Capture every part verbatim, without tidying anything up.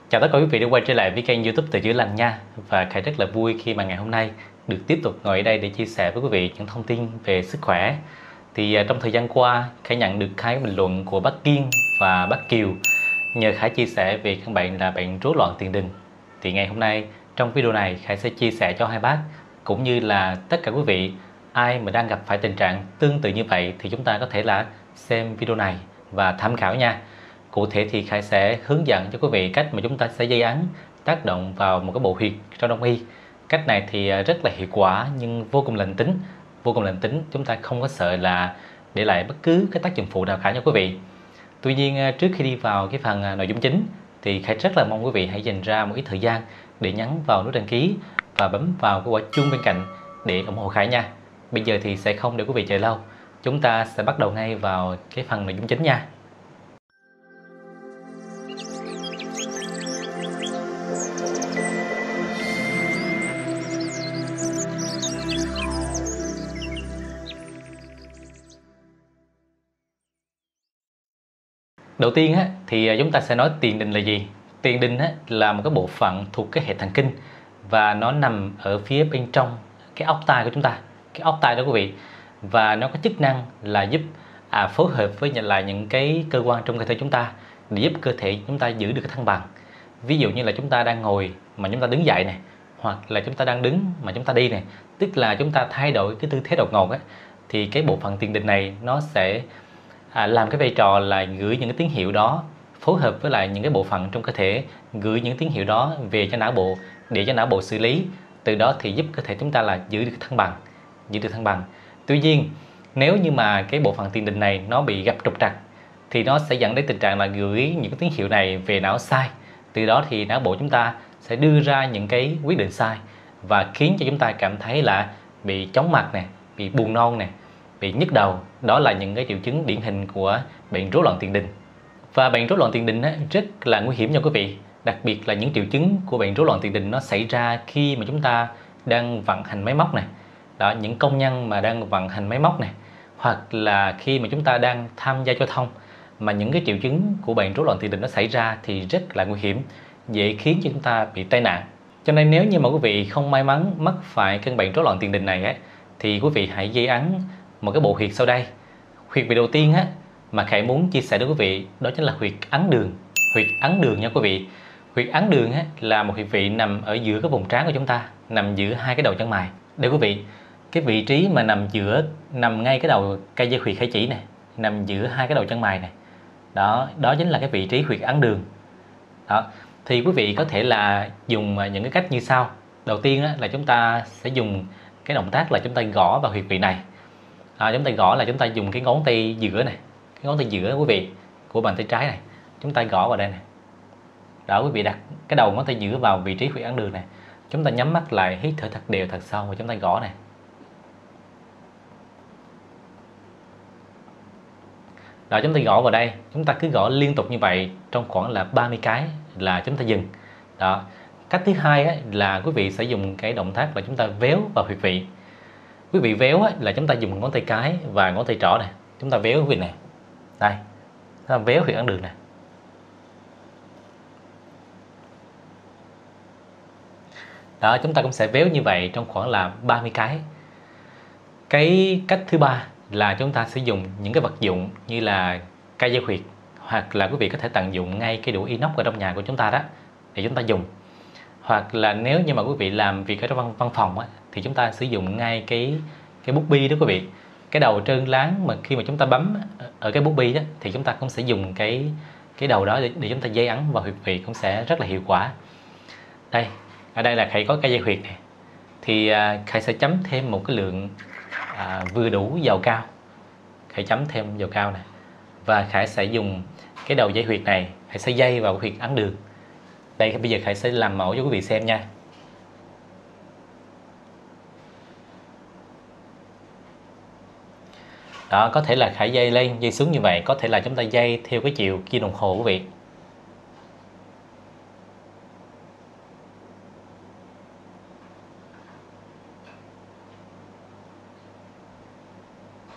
Chào tất cả quý vị đã quay trở lại với kênh YouTube Từ Chữa Lành nha. Và Khải rất là vui khi mà ngày hôm nay được tiếp tục ngồi ở đây để chia sẻ với quý vị những thông tin về sức khỏe. Thì uh, trong thời gian qua, Khải nhận được hai bình luận của bác Kiên và bác Kiều nhờ Khải chia sẻ về căn bệnh là bệnh rối loạn tiền đình. Thì ngày hôm nay trong video này Khải sẽ chia sẻ cho hai bác cũng như là tất cả quý vị ai mà đang gặp phải tình trạng tương tự như vậy thì chúng ta có thể là xem video này và tham khảo nha. Cụ thể thì Khải sẽ hướng dẫn cho quý vị cách mà chúng ta sẽ dây ấn tác động vào một cái bộ huyệt trong đông y. Cách này thì rất là hiệu quả nhưng vô cùng lành tính. Vô cùng lành tính, chúng ta không có sợ là để lại bất cứ cái tác dụng phụ nào cả nha quý vị. Tuy nhiên trước khi đi vào cái phần nội dung chính thì Khải rất là mong quý vị hãy dành ra một ít thời gian để nhấn vào nút đăng ký và bấm vào cái quả chuông bên cạnh để ủng hộ Khải nha. Bây giờ thì sẽ không để quý vị chờ lâu. Chúng ta sẽ bắt đầu ngay vào cái phần nội dung chính nha. Đầu tiên á, thì chúng ta sẽ nói tiền đình là gì. Tiền đình á, là một cái bộ phận thuộc cái hệ thần kinh và nó nằm ở phía bên trong cái ốc tai của chúng ta, cái ốc tai đó quý vị. Và nó có chức năng là giúp à, phối hợp với lại những cái cơ quan trong cơ thể chúng ta để giúp cơ thể chúng ta giữ được cái thăng bằng. Ví dụ như là chúng ta đang ngồi mà chúng ta đứng dậy này, hoặc là chúng ta đang đứng mà chúng ta đi này, tức là chúng ta thay đổi cái tư thế đột ngột á, thì cái bộ phận tiền đình này nó sẽ À, làm cái vai trò là gửi những cái tín hiệu đó, phối hợp với lại những cái bộ phận trong cơ thể, gửi những tín hiệu đó về cho não bộ để cho não bộ xử lý. Từ đó thì giúp cơ thể chúng ta là giữ được thăng bằng, giữ được thăng bằng. Tuy nhiên nếu như mà cái bộ phận tiền đình này nó bị gặp trục trặc thì nó sẽ dẫn đến tình trạng là gửi những cái tín hiệu này về não sai. Từ đó thì não bộ chúng ta sẽ đưa ra những cái quyết định sai và khiến cho chúng ta cảm thấy là bị chóng mặt nè, bị buồn nôn nè, bị nhức đầu. Đó là những cái triệu chứng điển hình của bệnh rối loạn tiền đình. Và bệnh rối loạn tiền đình á, rất là nguy hiểm nha quý vị. Đặc biệt là những triệu chứng của bệnh rối loạn tiền đình nó xảy ra khi mà chúng ta đang vận hành máy móc này. Đó, những công nhân mà đang vận hành máy móc này, hoặc là khi mà chúng ta đang tham gia giao thông mà những cái triệu chứng của bệnh rối loạn tiền đình nó xảy ra thì rất là nguy hiểm, dễ khiến cho chúng ta bị tai nạn. Cho nên nếu như mà quý vị không may mắn mắc phải căn bệnh rối loạn tiền đình này á, thì quý vị hãy dây ấn một cái bộ huyệt sau đây. Huyệt vị đầu tiên á, mà Khải muốn chia sẻ với quý vị đó chính là huyệt ấn đường. Huyệt ấn đường nha quý vị. Huyệt ấn đường á, là một huyệt vị nằm ở giữa cái vùng trán của chúng ta, nằm giữa hai cái đầu chân mày. Đây quý vị, cái vị trí mà nằm giữa, nằm ngay cái đầu cây dây huyệt Khải chỉ này, nằm giữa hai cái đầu chân mày này. Đó, đó chính là cái vị trí huyệt ấn đường. Đó, thì quý vị có thể là dùng những cái cách như sau. Đầu tiên á, là chúng ta sẽ dùng cái động tác là chúng ta gõ vào huyệt vị này. À, chúng ta gõ là chúng ta dùng cái ngón tay giữa này, cái ngón tay giữa quý vị của bàn tay trái này, chúng ta gõ vào đây này. Đó, quý vị đặt cái đầu ngón tay giữa vào vị trí huyệt ấn đường này, chúng ta nhắm mắt lại, hít thở thật đều thật sâu và chúng ta gõ này. Đó, chúng ta gõ vào đây, chúng ta cứ gõ liên tục như vậy trong khoảng là ba mươi cái là chúng ta dừng. Đó. Cách thứ hai á, là quý vị sẽ dùng cái động tác là chúng ta véo vào huyệt vị. Quý vị véo á, là chúng ta dùng ngón tay cái và ngón tay trỏ này, chúng ta véo quý vị này. Đây, chúng ta véo huyệt ấn đường này. Đó, chúng ta cũng sẽ véo như vậy trong khoảng là ba mươi cái. Cái cách thứ ba là chúng ta sử dụng những cái vật dụng như là cây dây huyệt, hoặc là quý vị có thể tận dụng ngay cái đũa inox ở trong nhà của chúng ta đó để chúng ta dùng. Hoặc là nếu như mà quý vị làm việc ở trong văn, văn phòng á, thì chúng ta sử dụng ngay cái cái bút bi đó quý vị. Cái đầu trơn láng mà khi mà chúng ta bấm ở cái bút bi đó thì chúng ta cũng sẽ dùng cái cái đầu đó để, để chúng ta dây ấn vào huyệt vị cũng sẽ rất là hiệu quả. Đây, ở đây là Khải có cây dây huyệt này. Thì à, Khải sẽ chấm thêm một cái lượng à, vừa đủ dầu cao. Khải chấm thêm dầu cao này. Và Khải sẽ dùng cái đầu dây huyệt này, Khải sẽ dây vào huyệt ấn đường. Đây, bây giờ Khải sẽ làm mẫu cho quý vị xem nha. Đó, có thể là Khải dây lên, dây xuống như vậy, có thể là chúng ta dây theo cái chiều kim đồng hồ quý vị.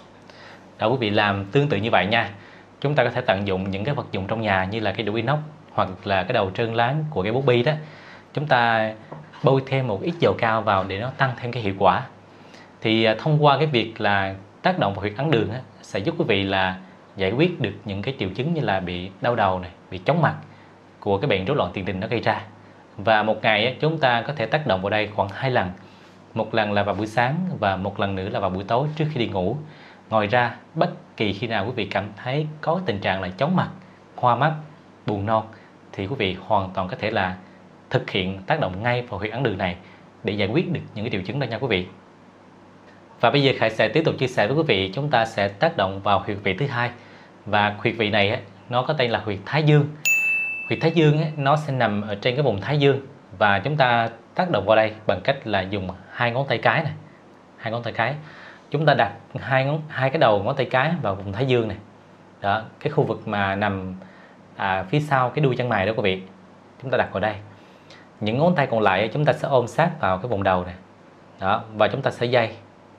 Đó, quý vị làm tương tự như vậy nha. Chúng ta có thể tận dụng những cái vật dụng trong nhà như là cái đũa inox hoặc là cái đầu trơn láng của cái bút bi đó, chúng ta bôi thêm một ít dầu cao vào để nó tăng thêm cái hiệu quả. Thì thông qua cái việc là tác động vào huyệt ấn đường á, sẽ giúp quý vị là giải quyết được những cái triệu chứng như là bị đau đầu này, bị chóng mặt của cái bệnh rối loạn tiền đình nó gây ra. Và một ngày á, chúng ta có thể tác động vào đây khoảng hai lần. Một lần là vào buổi sáng và một lần nữa là vào buổi tối trước khi đi ngủ. Ngoài ra, bất kỳ khi nào quý vị cảm thấy có tình trạng là chóng mặt, hoa mắt, buồn nôn thì quý vị hoàn toàn có thể là thực hiện tác động ngay vào huyệt ấn đường này để giải quyết được những cái triệu chứng đó nha quý vị. Và bây giờ Khải sẽ tiếp tục chia sẻ với quý vị, chúng ta sẽ tác động vào huyệt vị thứ hai. Và huyệt vị này nó có tên là huyệt Thái Dương. Huyệt Thái Dương nó sẽ nằm ở trên cái vùng Thái Dương, và chúng ta tác động vào đây bằng cách là dùng hai ngón tay cái này, hai ngón tay cái. Chúng ta đặt hai ngón hai cái đầu ngón tay cái vào vùng Thái Dương này. Đó, cái khu vực mà nằm à, phía sau cái đuôi chân mày đó quý vị. Chúng ta đặt vào đây. Những ngón tay còn lại chúng ta sẽ ôm sát vào cái vùng đầu này. Đó, và chúng ta sẽ day.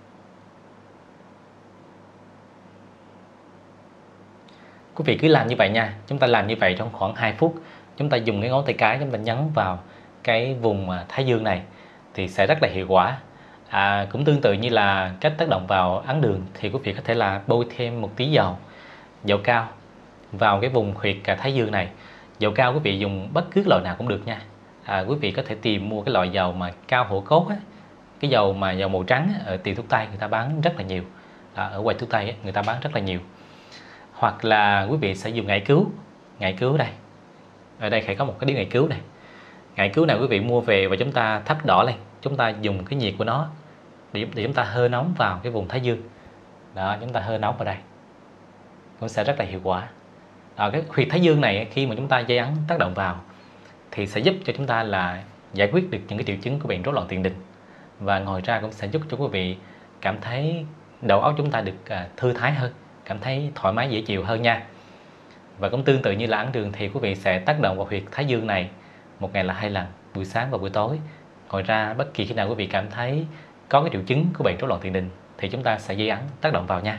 Quý vị cứ làm như vậy nha. Chúng ta làm như vậy trong khoảng hai phút. Chúng ta dùng cái ngón tay cái, chúng ta nhấn vào cái vùng Thái Dương này thì sẽ rất là hiệu quả. À, cũng tương tự như là cách tác động vào ấn đường thì quý vị có thể là bôi thêm một tí dầu dầu cao vào cái vùng huyệt Thái Dương này. Dầu cao quý vị dùng bất cứ loại nào cũng được nha. À, quý vị có thể tìm mua cái loại dầu mà cao hổ cốt á, cái dầu mà dầu màu trắng á, ở tiệm thuốc tây người ta bán rất là nhiều. À, ở quầy thuốc tây á, người ta bán rất là nhiều. Hoặc là quý vị sẽ dùng ngải cứu. Ngải cứu đây. Ở đây Khải có một cái điếu ngải cứu này. Ngải cứu này quý vị mua về và chúng ta thắp đỏ lên. Chúng ta dùng cái nhiệt của nó để, để chúng ta hơi nóng vào cái vùng Thái Dương. Đó, chúng ta hơi nóng vào đây cũng sẽ rất là hiệu quả. Ở cái huyệt Thái Dương này khi mà chúng ta dây ấn tác động vào thì sẽ giúp cho chúng ta là giải quyết được những cái triệu chứng của bệnh rối loạn tiền đình, và ngoài ra cũng sẽ giúp cho quý vị cảm thấy đầu óc chúng ta được uh, thư thái hơn, cảm thấy thoải mái dễ chịu hơn nha. Và cũng tương tự như là ấn đường thì quý vị sẽ tác động vào huyệt Thái Dương này một ngày là hai lần, buổi sáng và buổi tối. Ngoài ra bất kỳ khi nào quý vị cảm thấy có cái triệu chứng của bệnh rối loạn tiền đình thì chúng ta sẽ dây ấn tác động vào nha.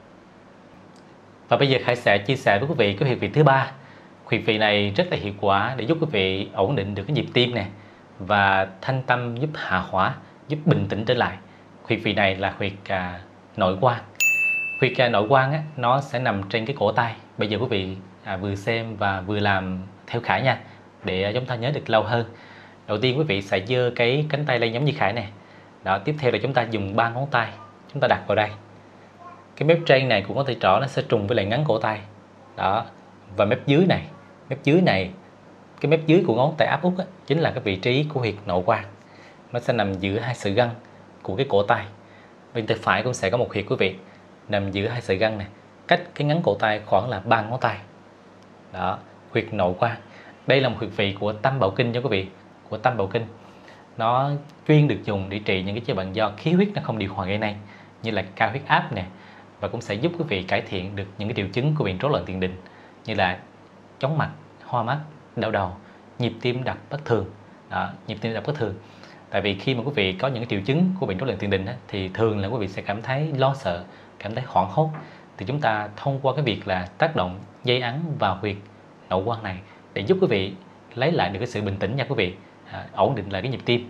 Và bây giờ Khải sẽ chia sẻ với quý vị cái huyệt vị thứ ba. Huyệt vị này rất là hiệu quả để giúp quý vị ổn định được cái nhịp tim nè, và thanh tâm, giúp hạ hỏa, giúp bình tĩnh trở lại. Huyệt vị này là huyệt à, nội quan. Huyệt à, nội quan á, nó sẽ nằm trên cái cổ tay. Bây giờ quý vị à, vừa xem và vừa làm theo Khải nha, để chúng ta nhớ được lâu hơn. Đầu tiên quý vị sẽ giơ cái cánh tay lên giống như Khải nè. Đó, tiếp theo là chúng ta dùng ba ngón tay chúng ta đặt vào đây. Cái mép trên này của ngón tay trỏ nó sẽ trùng với lại ngắn cổ tay. Đó, và mép dưới này, mép dưới này, cái mép dưới của ngón tay áp út á, chính là cái vị trí của huyệt nội quan. Nó sẽ nằm giữa hai sợi gân của cái cổ tay. Bên tay phải cũng sẽ có một huyệt quý vị, nằm giữa hai sợi gân này, cách cái ngắn cổ tay khoảng là ba ngón tay. Đó, huyệt nội quan. Đây là một huyệt vị của Tam Bảo Kinh nha quý vị, của Tam Bảo Kinh. Nó chuyên được dùng để trị những cái chế bệnh do khí huyết nó không điều hòa gây nên, như là cao huyết áp nè, và cũng sẽ giúp quý vị cải thiện được những cái triệu chứng của bệnh rối loạn tiền đình như là chóng mặt, hoa mắt, đau đầu, nhịp tim đập bất thường. Đó, nhịp tim đập bất thường. Tại vì khi mà quý vị có những cái triệu chứng của bệnh rối loạn tiền đình á, thì thường là quý vị sẽ cảm thấy lo sợ, cảm thấy hoảng hốt. Thì chúng ta thông qua cái việc là tác động dây ấn vào huyệt nội quan này để giúp quý vị lấy lại được cái sự bình tĩnh nha quý vị, à, ổn định lại cái nhịp tim.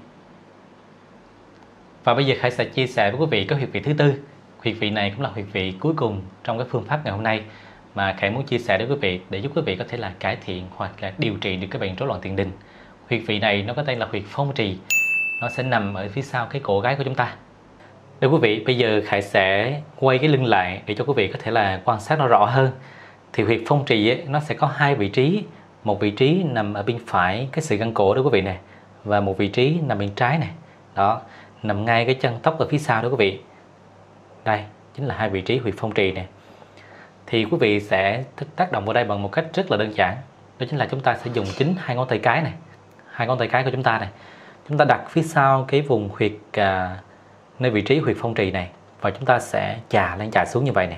Và bây giờ Khải sẽ chia sẻ với quý vị cái huyệt vị thứ tư. Huyệt vị này cũng là huyệt vị cuối cùng trong cái phương pháp ngày hôm nay mà Khải muốn chia sẻ với quý vị để giúp quý vị có thể là cải thiện hoặc là điều trị được cái bệnh rối loạn tiền đình. Huyệt vị này nó có tên là huyệt phong trì. Nó sẽ nằm ở phía sau cái cổ gáy của chúng ta. Để quý vị, bây giờ Khải sẽ quay cái lưng lại để cho quý vị có thể là quan sát nó rõ hơn. Thì huyệt phong trì ấy, nó sẽ có hai vị trí. Một vị trí nằm ở bên phải cái sợi gân cổ đó quý vị nè, và một vị trí nằm bên trái này. Đó, nằm ngay cái chân tóc ở phía sau đó quý vị. Đây chính là hai vị trí huyệt phong trì nè. Thì quý vị sẽ tác động vào đây bằng một cách rất là đơn giản. Đó chính là chúng ta sẽ dùng chính hai ngón tay cái này, hai ngón tay cái của chúng ta này. Chúng ta đặt phía sau cái vùng huyệt à, nơi vị trí huyệt phong trì này, và chúng ta sẽ chà lên chà xuống như vậy nè.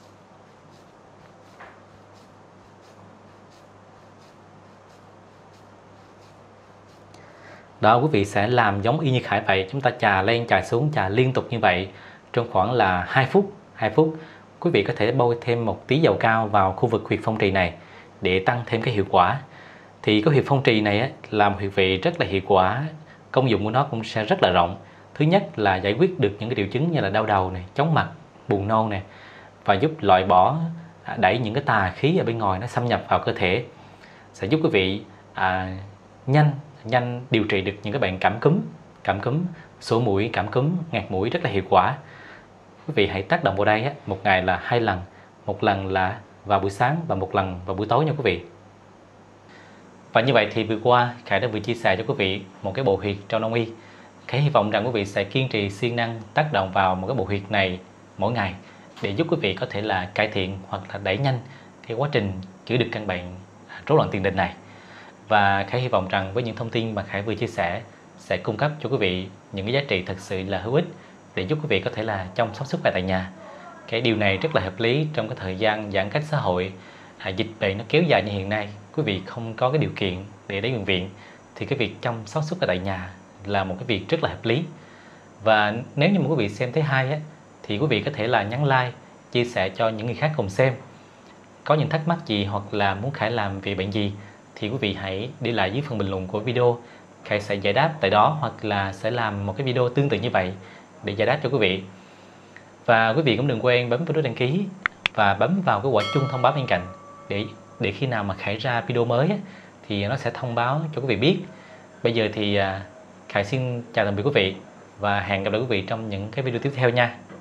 Đó, quý vị sẽ làm giống y như Khải vậy. Chúng ta chà lên chà xuống, chà liên tục như vậy trong khoảng là hai phút. hai phút. Quý vị có thể bôi thêm một tí dầu cao vào khu vực huyệt phong trì này để tăng thêm cái hiệu quả. Thì cái huyệt phong trì này á, là một huyệt vị rất là hiệu quả, công dụng của nó cũng sẽ rất là rộng. Thứ nhất là giải quyết được những cái triệu chứng như là đau đầu này, chóng mặt, buồn nôn này, và giúp loại bỏ, đẩy những cái tà khí ở bên ngoài nó xâm nhập vào cơ thể, sẽ giúp quý vị à, nhanh nhanh điều trị được những cái bệnh cảm cúm, cảm cúm, sổ mũi, cảm cúm, ngạt mũi rất là hiệu quả. Quý vị hãy tác động vào đây á, một ngày là hai lần, một lần là vào buổi sáng và một lần vào buổi tối nha quý vị. Và như vậy thì vừa qua Khải đã vừa chia sẻ cho quý vị một cái bộ huyệt trong Đông y. Khải hy vọng rằng quý vị sẽ kiên trì siêng năng tác động vào một cái bộ huyệt này mỗi ngày để giúp quý vị có thể là cải thiện hoặc là đẩy nhanh cái quá trình chữa được căn bệnh rối loạn tiền đình này. Và Khải hy vọng rằng với những thông tin mà Khải vừa chia sẻ sẽ cung cấp cho quý vị những cái giá trị thật sự là hữu ích để giúp quý vị có thể là chăm sóc sức khỏe tại nhà. Cái điều này rất là hợp lý trong cái thời gian giãn cách xã hội, à, dịch bệnh nó kéo dài như hiện nay, quý vị không có cái điều kiện để đến bệnh viện thì cái việc chăm sóc sức khỏe tại nhà là một cái việc rất là hợp lý. Và nếu như mà quý vị xem thấy hay á, thì quý vị có thể là nhấn like, chia sẻ cho những người khác cùng xem. Có những thắc mắc gì hoặc là muốn Khải làm về bệnh gì thì quý vị hãy để lại dưới phần bình luận của video. Khải sẽ giải đáp tại đó hoặc là sẽ làm một cái video tương tự như vậy để giải đáp cho quý vị. Và quý vị cũng đừng quên bấm vào nút đăng ký và bấm vào cái quả chuông thông báo bên cạnh để để khi nào mà Khải ra video mới á, thì nó sẽ thông báo cho quý vị biết. Bây giờ thì Khải xin chào tạm biệt quý vị và hẹn gặp lại quý vị trong những cái video tiếp theo nha.